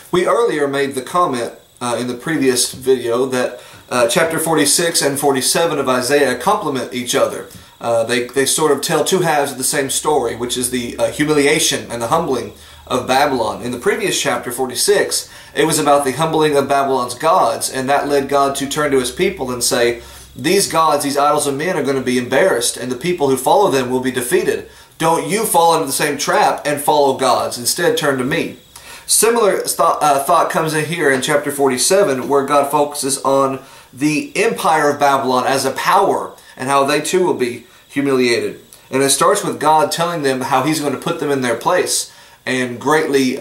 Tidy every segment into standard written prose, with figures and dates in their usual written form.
We earlier made the comment in the previous video that chapter 46 and 47 of Isaiah complement each other. They sort of tell two halves of the same story, which is the humiliation and the humbling of Babylon. In the previous chapter, 46, it was about the humbling of Babylon's gods, and that led God to turn to his people and say, these gods, these idols of men are going to be embarrassed, and the people who follow them will be defeated. Don't you fall into the same trap and follow gods. Instead, turn to me. Similar thought comes in here in chapter 47, where God focuses on the empire of Babylon as a power and how they too will be humiliated. And it starts with God telling them how he's going to put them in their place and greatly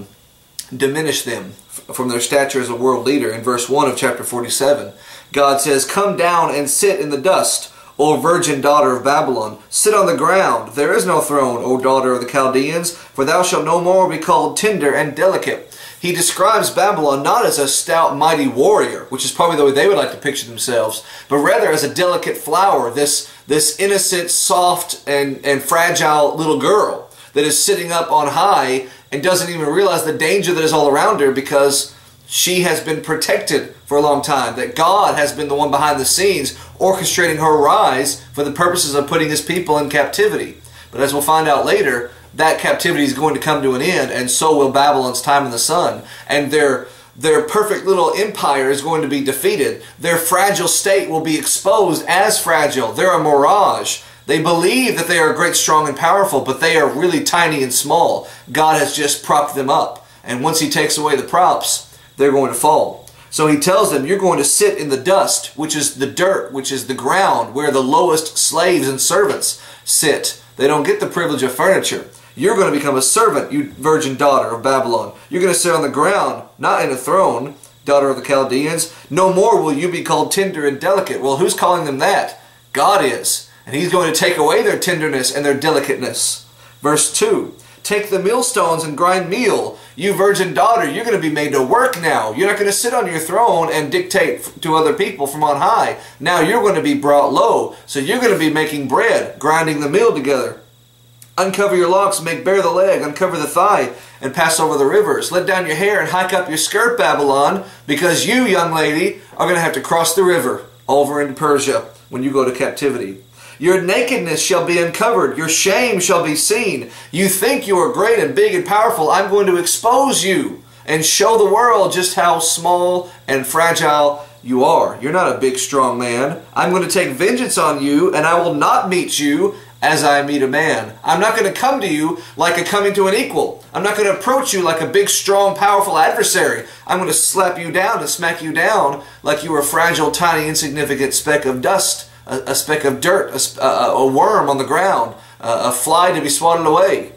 diminish them from their stature as a world leader. In verse 1 of chapter 47, God says, "Come down and sit in the dust, O virgin daughter of Babylon. Sit on the ground. There is no throne, O daughter of the Chaldeans, for thou shalt no more be called tender and delicate." He describes Babylon not as a stout, mighty warrior, which is probably the way they would like to picture themselves, but rather as a delicate flower, this innocent, soft, and fragile little girl that is sitting up on high and doesn't even realize the danger that is all around her because she has been protected for a long time, that God has been the one behind the scenes orchestrating her rise for the purposes of putting his people in captivity. But as we'll find out later, that captivity is going to come to an end, and so will Babylon's time in the sun. And their perfect little empire is going to be defeated. Their fragile state will be exposed as fragile. They're a mirage. They believe that they are great, strong, and powerful, but they are really tiny and small. God has just propped them up. And once he takes away the props, they're going to fall. So he tells them, you're going to sit in the dust, which is the dirt, which is the ground, where the lowest slaves and servants sit. They don't get the privilege of furniture. You're going to become a servant, you virgin daughter of Babylon. You're going to sit on the ground, not in a throne, daughter of the Chaldeans. No more will you be called tender and delicate. Well, who's calling them that? God is. And he's going to take away their tenderness and their delicateness. Verse 2. Take the millstones and grind meal. You virgin daughter, you're going to be made to work now. You're not going to sit on your throne and dictate to other people from on high. Now you're going to be brought low. So you're going to be making bread, grinding the meal together. Uncover your locks, make bare the leg, uncover the thigh, and pass over the rivers. Let down your hair and hike up your skirt, Babylon, because you, young lady, are going to have to cross the river over into Persia when you go to captivity. Your nakedness shall be uncovered. Your shame shall be seen. You think you are great and big and powerful. I'm going to expose you and show the world just how small and fragile you are. You're not a big, strong man. I'm going to take vengeance on you, and I will not meet you as I meet a man. I'm not going to come to you like a coming to an equal. I'm not going to approach you like a big, strong, powerful adversary. I'm going to slap you down and smack you down like you were a fragile, tiny, insignificant speck of dust. A speck of dirt, a worm on the ground, a fly to be swatted away.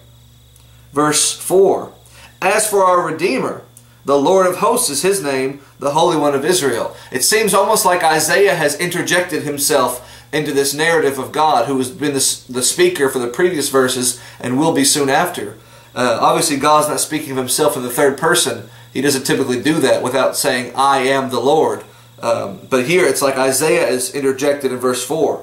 Verse 4. As for our Redeemer, the Lord of hosts is his name, the Holy One of Israel. It seems almost like Isaiah has interjected himself into this narrative of God, who has been the speaker for the previous verses and will be soon after. Obviously, God's not speaking of himself in the third person. He doesn't typically do that without saying, I am the Lord. But here it's like Isaiah is interjected in verse 4.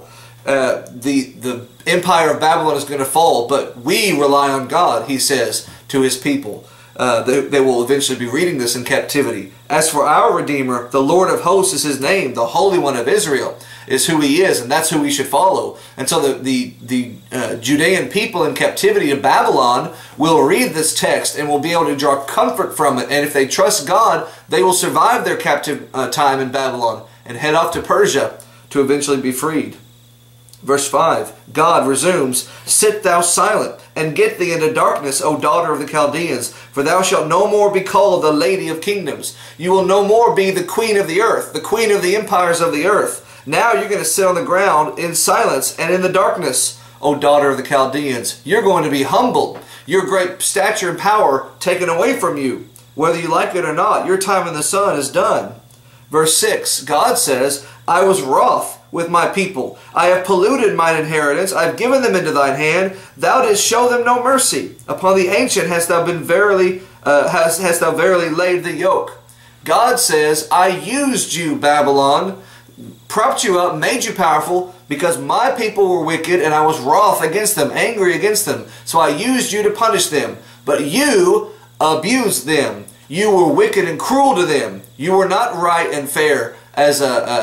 The empire of Babylon is going to fall, but we rely on God, he says to his people. They will eventually be reading this in captivity. As for our Redeemer, the Lord of hosts is his name, the Holy One of Israel is who he is, and that's who we should follow. And so the Judean people in captivity of Babylon will read this text and will be able to draw comfort from it. And if they trust God, they will survive their captive time in Babylon and head off to Persia to eventually be freed. Verse 5, God resumes, Sit thou silent, and get thee into darkness, O daughter of the Chaldeans, for thou shalt no more be called the Lady of Kingdoms. You will no more be the Queen of the earth, the Queen of the empires of the earth. Now you're going to sit on the ground in silence and in the darkness, O daughter of the Chaldeans. You're going to be humbled, your great stature and power taken away from you. Whether you like it or not, your time in the sun is done. Verse 6, God says, I was wroth with my people. I have polluted mine inheritance. I have given them into thine hand. Thou didst show them no mercy. Upon the ancient hast thou verily laid the yoke. God says, I used you, Babylon, propped you up, made you powerful, because my people were wicked, and I was wroth against them, angry against them. So I used you to punish them. But you abused them. You were wicked and cruel to them. You were not right and fair as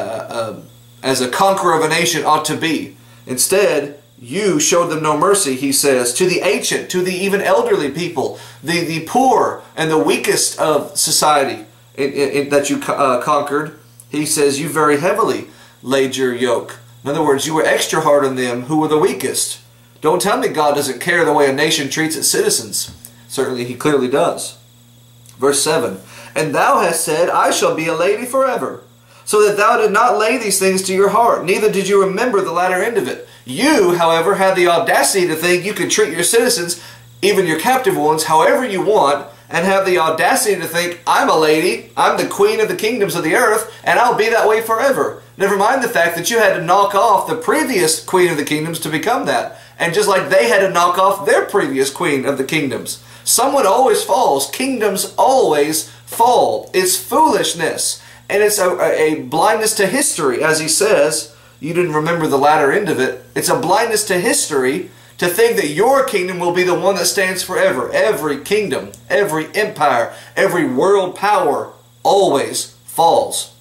a conqueror of a nation ought to be. Instead, you showed them no mercy, he says, to the ancient, to the even elderly people, the poor and the weakest of society that you conquered. He says, you very heavily laid your yoke. In other words, you were extra hard on them who were the weakest. Don't tell me God doesn't care the way a nation treats its citizens. Certainly he clearly does. Verse 7, and thou hast said, I shall be a lady forever, so that thou did not lay these things to your heart, neither did you remember the latter end of it. You, however, had the audacity to think you could treat your citizens, even your captive ones, however you want, and have the audacity to think, I'm a lady, I'm the queen of the kingdoms of the earth, and I'll be that way forever. Never mind the fact that you had to knock off the previous queen of the kingdoms to become that. And just like they had to knock off their previous queen of the kingdoms. Someone always falls. Kingdoms always fall. It's foolishness. And it's a blindness to history, as he says. You didn't remember the latter end of it. It's a blindness to history to think that your kingdom will be the one that stands forever. Every kingdom, every empire, every world power always falls.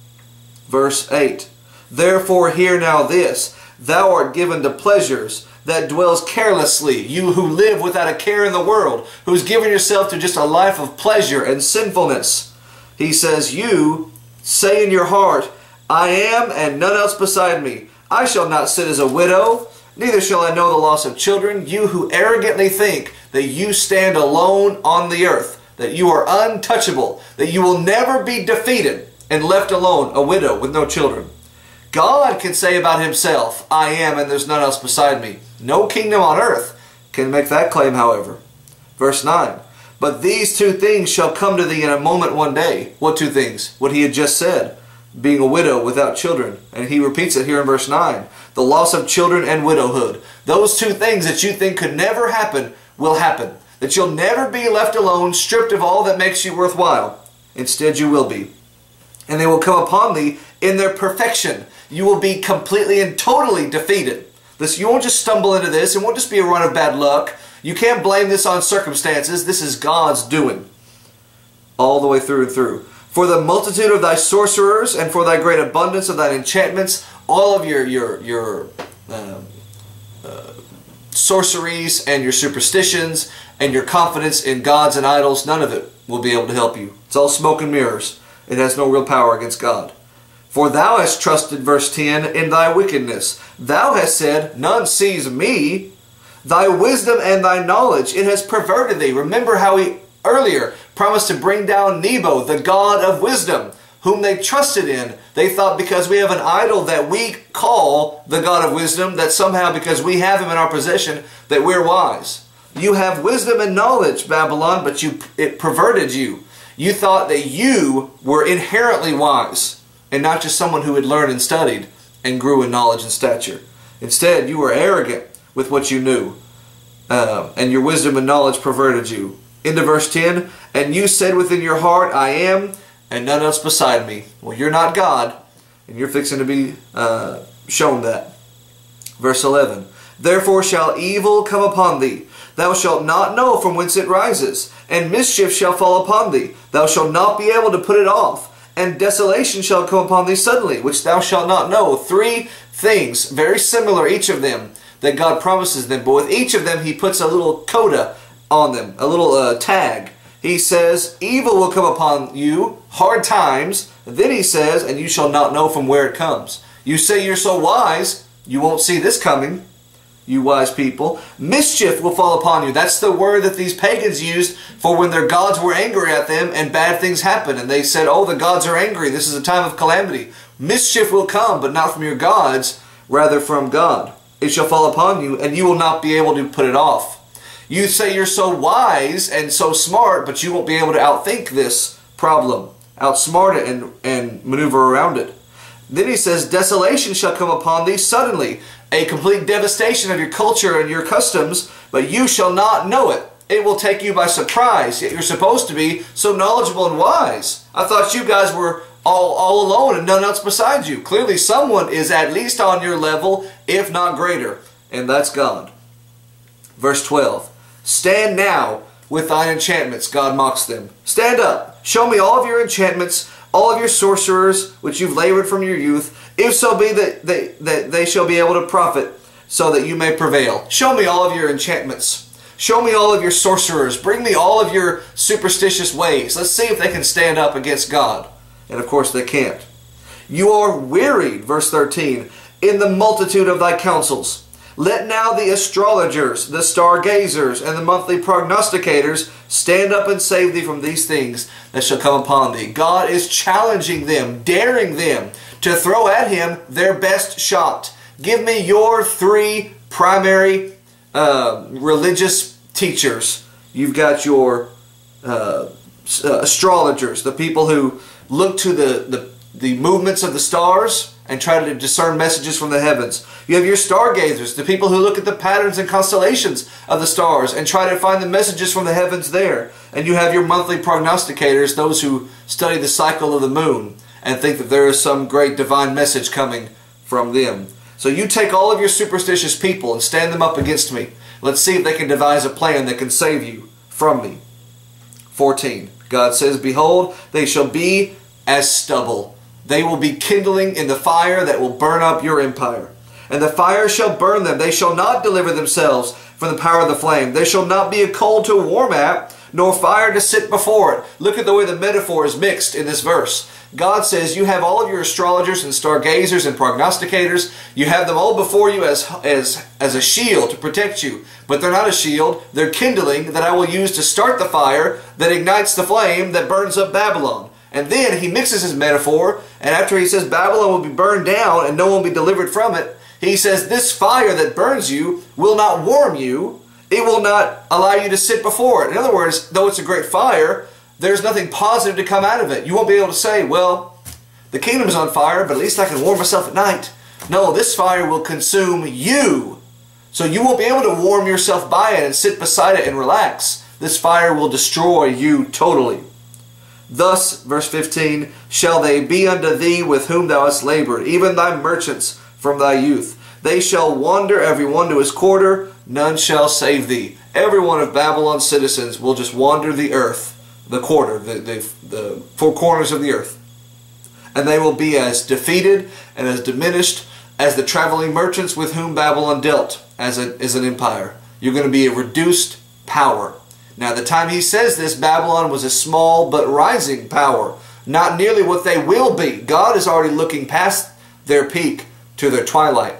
Verse 8, therefore hear now this, thou art given to pleasures that dwells carelessly, you who live without a care in the world, who's given yourself to just a life of pleasure and sinfulness. He says, you say in your heart, I am and none else beside me. I shall not sit as a widow, neither shall I know the loss of children. You who arrogantly think that you stand alone on the earth, that you are untouchable, that you will never be defeated and left alone, a widow with no children. God can say about himself, I am and there's none else beside me. No kingdom on earth can make that claim, however. Verse 9, but these two things shall come to thee in a moment one day. What two things? What he had just said, being a widow without children. And he repeats it here in verse 9. The loss of children and widowhood. Those two things that you think could never happen will happen. That you'll never be left alone, stripped of all that makes you worthwhile. Instead you will be. And they will come upon thee in their perfection. You will be completely and totally defeated. Listen, you won't just stumble into this. It won't just be a run of bad luck. You can't blame this on circumstances. This is God's doing. All the way through and through. For the multitude of thy sorcerers and for thy great abundance of thine enchantments, all of your sorceries and your superstitions and your confidence in gods and idols, none of it will be able to help you. It's all smoke and mirrors. It has no real power against God. For thou hast trusted, verse 10, in thy wickedness. Thou hast said, none sees me. Thy wisdom and thy knowledge, it has perverted thee. Remember how he earlier promised to bring down Nebo, the God of wisdom, whom they trusted in. They thought because we have an idol that we call the God of wisdom, that somehow because we have him in our possession, that we're wise. You have wisdom and knowledge, Babylon, but it perverted you. You thought that you were inherently wise, and not just someone who had learned and studied and grew in knowledge and stature. Instead, you were arrogant with what you knew, and your wisdom and knowledge perverted you. Into verse 10, and you said within your heart, I am, and none else beside me. Well, you're not God, and you're fixing to be shown that. Verse 11, therefore shall evil come upon thee. Thou shalt not know from whence it rises, and mischief shall fall upon thee. Thou shalt not be able to put it off, and desolation shall come upon thee suddenly, which thou shalt not know. Three things, very similar, each of them, that God promises them. But with each of them, he puts a little coda on them, a little tag. He says, evil will come upon you, hard times. Then he says, and you shall not know from where it comes. You say you're so wise, you won't see this coming, you wise people. Mischief will fall upon you. That's the word that these pagans used for when their gods were angry at them and bad things happened. And they said, oh, the gods are angry. This is a time of calamity. Mischief will come, but not from your gods, rather from God. It shall fall upon you, and you will not be able to put it off. You say you're so wise and so smart, but you won't be able to outthink this problem, outsmart it and maneuver around it. Then he says, desolation shall come upon thee suddenly, a complete devastation of your culture and your customs, but you shall not know it. It will take you by surprise, yet you're supposed to be so knowledgeable and wise. I thought you guys were all alone and none else besides you. Clearly someone is at least on your level, if not greater, and that's God. Verse 12, stand now, with thine enchantments, God mocks them. Stand up, show me all of your enchantments, all of your sorcerers, which you've labored from your youth, if so be that they shall be able to profit, so that you may prevail. Show me all of your enchantments. Show me all of your sorcerers. Bring me all of your superstitious ways. Let's see if they can stand up against God. And of course they can't. You are wearied, verse 13, in the multitude of thy counsels. Let now the astrologers, the stargazers, and the monthly prognosticators stand up and save thee from these things that shall come upon thee. God is challenging them, daring them to throw at him their best shot. Give me your three primary religious teachers. You've got your astrologers, the people who look to the movements of the stars and try to discern messages from the heavens. You have your stargazers, the people who look at the patterns and constellations of the stars and try to find the messages from the heavens there. And you have your monthly prognosticators, those who study the cycle of the moon and think that there is some great divine message coming from them. So you take all of your superstitious people and stand them up against me. Let's see if they can devise a plan that can save you from me. 14. God says, behold, they shall be as stubble. They will be kindling in the fire that will burn up your empire. And the fire shall burn them. They shall not deliver themselves from the power of the flame. There shall not be a coal to warm at, nor fire to sit before it. Look at the way the metaphor is mixed in this verse. God says you have all of your astrologers and stargazers and prognosticators. You have them all before you as a shield to protect you. But they're not a shield. They're kindling that I will use to start the fire that ignites the flame that burns up Babylon. And then he mixes his metaphor, and after he says Babylon will be burned down and no one will be delivered from it, he says this fire that burns you will not warm you. It will not allow you to sit before it. In other words, though it's a great fire, there's nothing positive to come out of it. You won't be able to say, well, the kingdom is on fire, but at least I can warm myself at night. No, this fire will consume you. So you won't be able to warm yourself by it and sit beside it and relax. This fire will destroy you totally. Thus, verse 15, shall they be unto thee with whom thou hast labored, even thy merchants from thy youth. They shall wander every one to his quarter, none shall save thee. Every one of Babylon's citizens will just wander the earth, the quarter, the four corners of the earth. And they will be as defeated and as diminished as the traveling merchants with whom Babylon dealt as an empire. You're going to be a reduced power. Now, at the time he says this, Babylon was a small but rising power. Not nearly what they will be. God is already looking past their peak to their twilight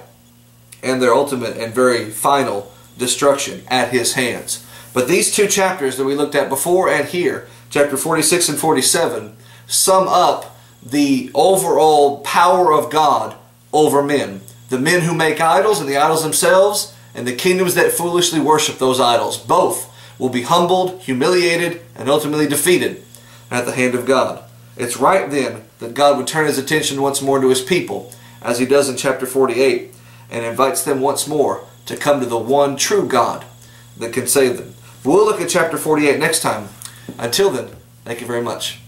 and their ultimate and very final destruction at his hands. But these two chapters that we looked at before and here, chapter 46 and 47, sum up the overall power of God over men. The men who make idols and the idols themselves, and the kingdoms that foolishly worship those idols. Both will be humbled, humiliated, and ultimately defeated at the hand of God. It's right then that God would turn his attention once more to his people, as he does in chapter 48, and invites them once more to come to the one true God that can save them. We'll look at chapter 48 next time. Until then, thank you very much.